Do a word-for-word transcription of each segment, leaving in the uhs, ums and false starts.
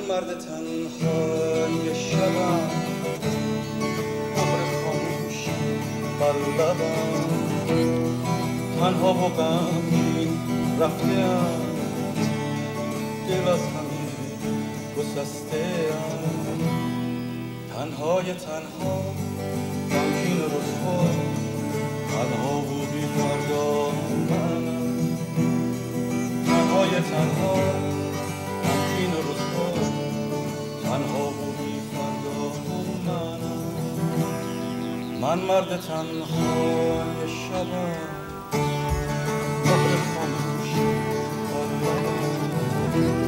مرد تنهای شبم، مهر خاموشی بر لبم، تنها و غمگین رفته‌ام، دل از همه گسسته‌ام، تنهای تنها غمگین و رسوا، تنها و بی فردا منم، تنهای تنها غمگین و رسوا، تنها و بی فردا منم. من مرد تنهای شبم، مهر خاموشی بر لبم.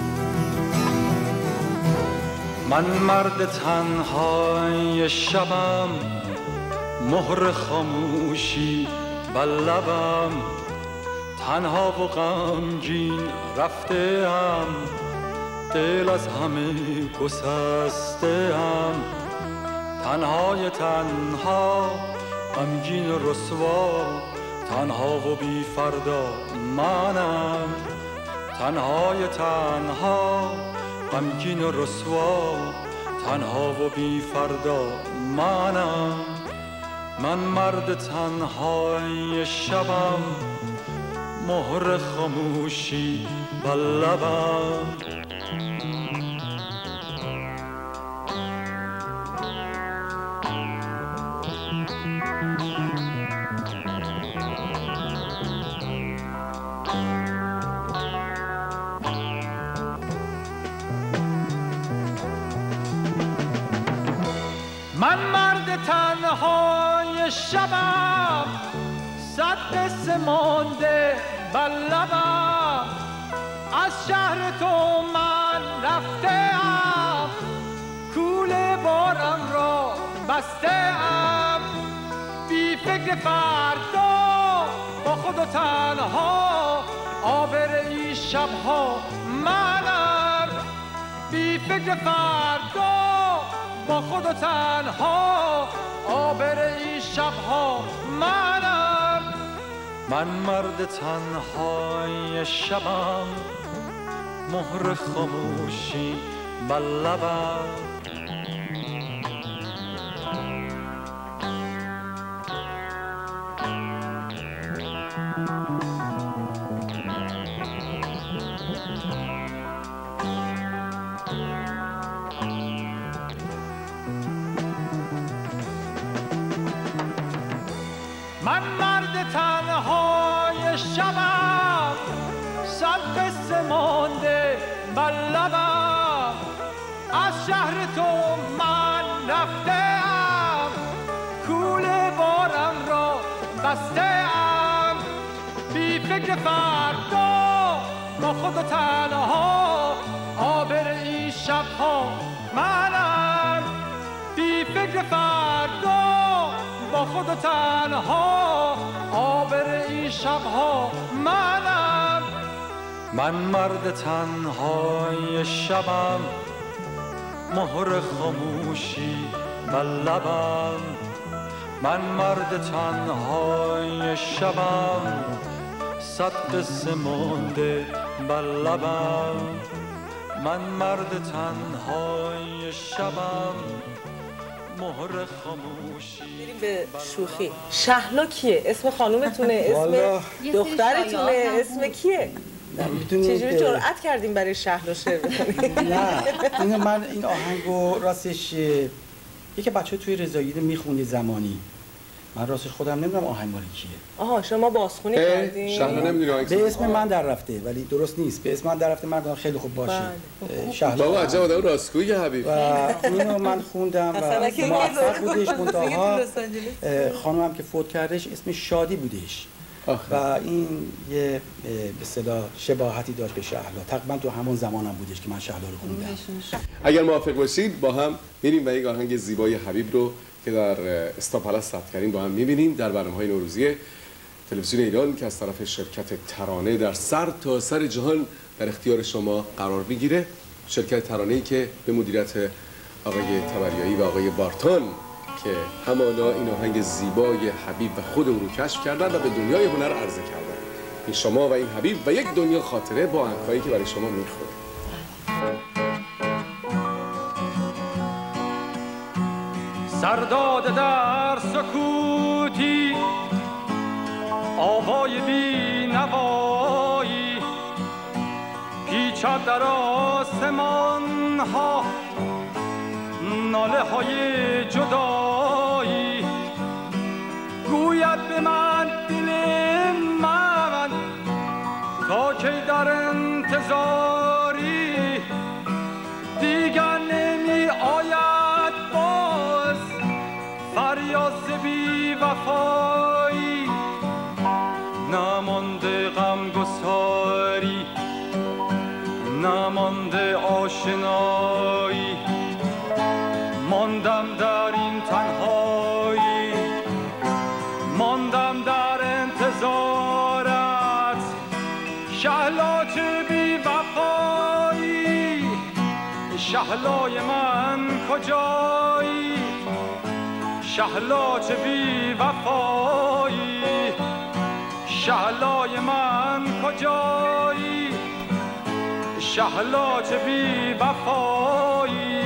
من مرد تنهای شبم، مهر خاموشی بر لبم، تنها و غمگین رفته‌ام، دل از همه گسسته‌ام، تنهای تنها غمگین رسوا، تنها و بی فردا منم، تنهای تنها غمگین رسوا، تنها و بی فردا منم. من مرد تنهای شبم، مهر خاموشی بر لبم. من مرد تنهای شبم، صد قصه مانده بر لبم، از شهر تو من رفته‌ام، کوله بارم را بسته‌ام، بی فکر فردا با خود و تنها، آبر این شبها منم، بی فکر فردا با خود و تنها، آبر این شبها منم. من مرد تنهای شبم، مهر خاموشی بر لبم. من مرد تنهای شبم، صد قصه مانده بر لبم، از شهر تو من رفته‌ام، کوله بارم را بسته‌ام، بی فکر فردا با خود و تنها، آبر این شبها منم، بی فکر فردا با خود و تنها، آبر این شبها منم. من مرد تنهای شبم، مهر خاموشی بر لبم. من مرد تنهای شبم، صد قصه مانده بر لبم. من مرد تنهای شبم، مهر خاموشی. بریم به شوخی. شهلا کیه؟ اسم خانومتونه؟ اسم دخترتونه؟ اسم کیه؟ چجوری جرأت کردیم برای شهلا شعر بخونیم؟ نه این من این آهنگو راستش یکی بچه توی رضایی میخونی زمانی، من راستش خودم نمیدونم آهنگ مال کیه. آها شما بازخونی کردین؟ شهلا نمیدونی به اسم من در رفته ولی درست نیست. به اسم من در رفته من خیلی خوب باشه. شهلا بابا عجب آدم راستگویی حبیب. و اینو من خوندم و موفق بودش. منتها خانومم که فوت کردش اسم شادی بودش و این یه به اصطلاح شباهتی داشت به شهلا. تقریبا تو همون زمانم بودش که من شهلا رو خوندم. اگر موافق باشید با هم میریم و یک آهنگ زیبای حبیب رو که در استا پلاس ثبت کردیم با هم میبینیم در برنامه‌های نوروزی تلویزیون ایران که از طرف شرکت ترانه در سر تا سر جهان در اختیار شما قرار میگیره. شرکت ترانه‌ای که به مدیریت آقای تبریایی و آقای بارتون که همانا این آهنگ زیبای حبیب و خود او رو کشف کردن و به دنیای هنر عرضه کردن. این شما و این حبیب و یک دنیا خاطره با آهنگ‌هایی که برای شما میخوره. سرداد در سکوتی آوای بی نوایی پیچد در آسمان ها ناله های جدایی گوید به من دل من تا کی در انتظاری دیگر نمی آید باز فریاد بی وفایی نمانده غم گساری نمانده آشنایی ماندم در این تنهایی ماندم در انتظارت شهلاج بی وفایی شهلای من کجایی شهلاج بی وفایی شهلای من کجایی شهلاج بی وفایی